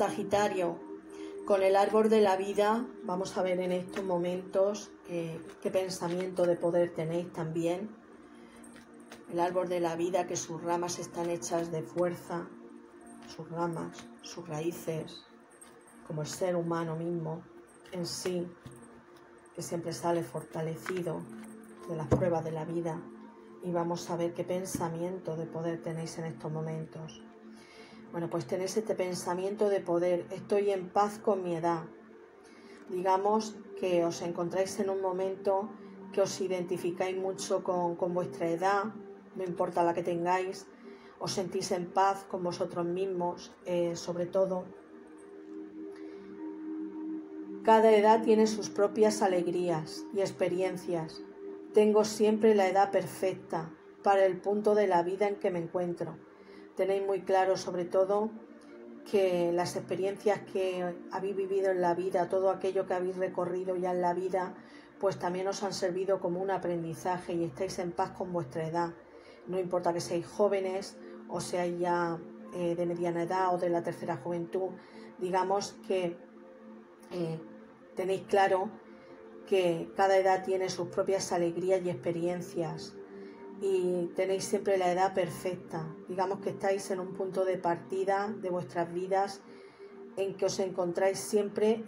Sagitario, con el árbol de la vida vamos a ver en estos momentos qué pensamiento de poder tenéis también. El árbol de la vida, que sus ramas están hechas de fuerza, sus ramas, sus raíces, como el ser humano mismo en sí, que siempre sale fortalecido de las pruebas de la vida. Y vamos a ver qué pensamiento de poder tenéis en estos momentos. Bueno, pues tenéis este pensamiento de poder. Estoy en paz con mi edad. Digamos que os encontráis en un momento que os identificáis mucho con vuestra edad, no importa la que tengáis, os sentís en paz con vosotros mismos, sobre todo. Cada edad tiene sus propias alegrías y experiencias. Tengo siempre la edad perfecta para el punto de la vida en que me encuentro. Tenéis muy claro, sobre todo, que las experiencias que habéis vivido en la vida, todo aquello que habéis recorrido ya en la vida, pues también os han servido como un aprendizaje y estáis en paz con vuestra edad. No importa que seáis jóvenes o seáis ya de mediana edad o de la tercera juventud, digamos que tenéis claro que cada edad tiene sus propias alegrías y experiencias y tenéis siempre la edad perfecta. Digamos que estáis en un punto de partida de vuestras vidas en que os encontráis siempre,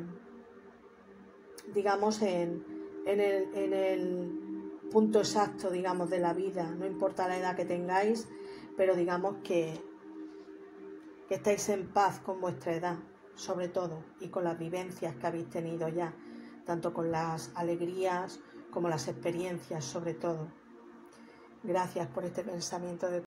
digamos, en el punto exacto, digamos, de la vida. No importa la edad que tengáis, pero digamos que estáis en paz con vuestra edad, sobre todo, y con las vivencias que habéis tenido ya, tanto con las alegrías como las experiencias, sobre todo. Gracias por este pensamiento de